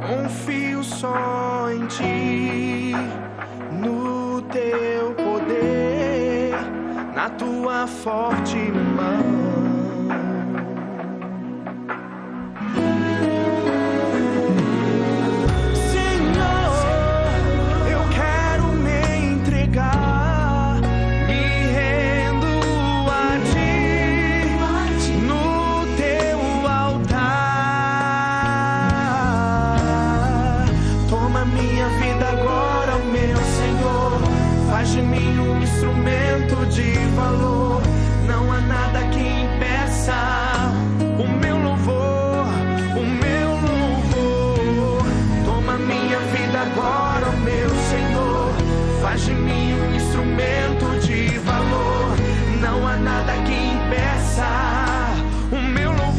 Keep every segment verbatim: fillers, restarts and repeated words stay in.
Confio só em ti, no teu poder, na tua forte mão. Minha vida agora, meu Senhor, faz de mim um instrumento de valor. Não há nada que impeça o meu louvor, o meu louvor. Toma minha vida agora, meu Senhor, faz de mim um instrumento de valor. Não há nada que impeça o meu louvor.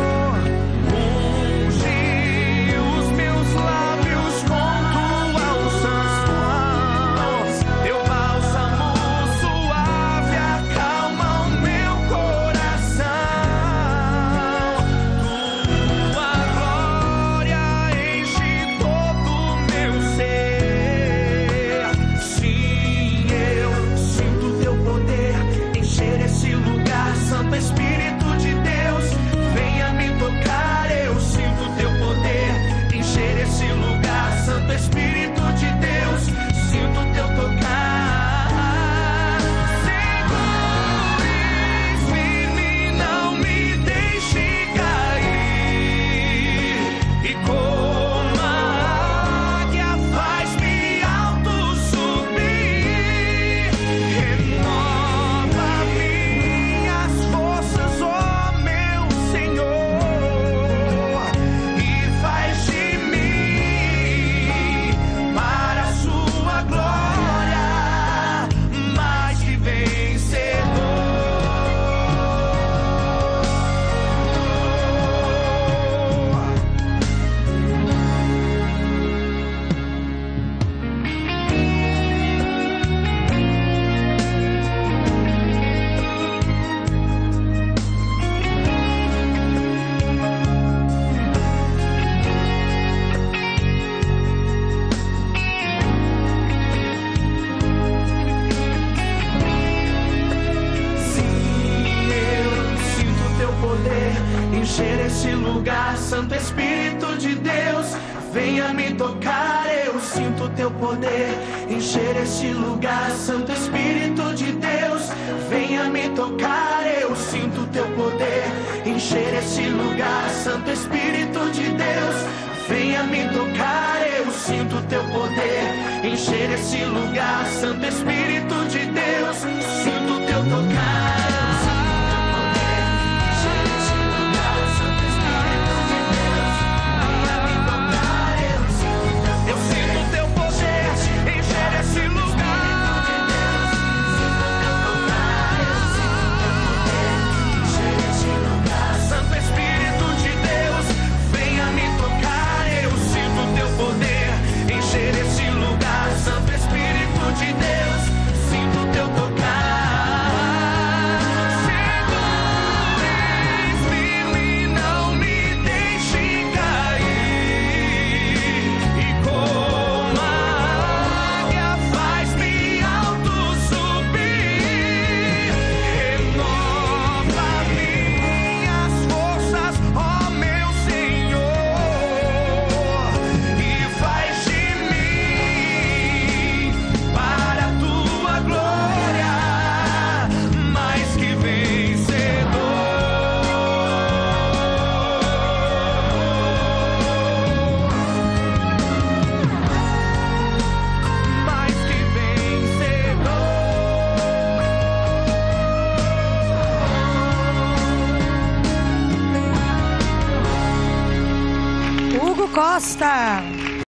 Encher esse lugar, Santo Espírito de Deus, venha me tocar, eu sinto teu poder. Encher esse lugar, Santo Espírito de Deus, venha me tocar, eu sinto teu poder. Encher esse lugar, Santo Espírito de Deus, venha me tocar, eu sinto teu poder. Encher esse lugar, Santo Espírito de Deus, sinto teu tocar. Hugo Costa.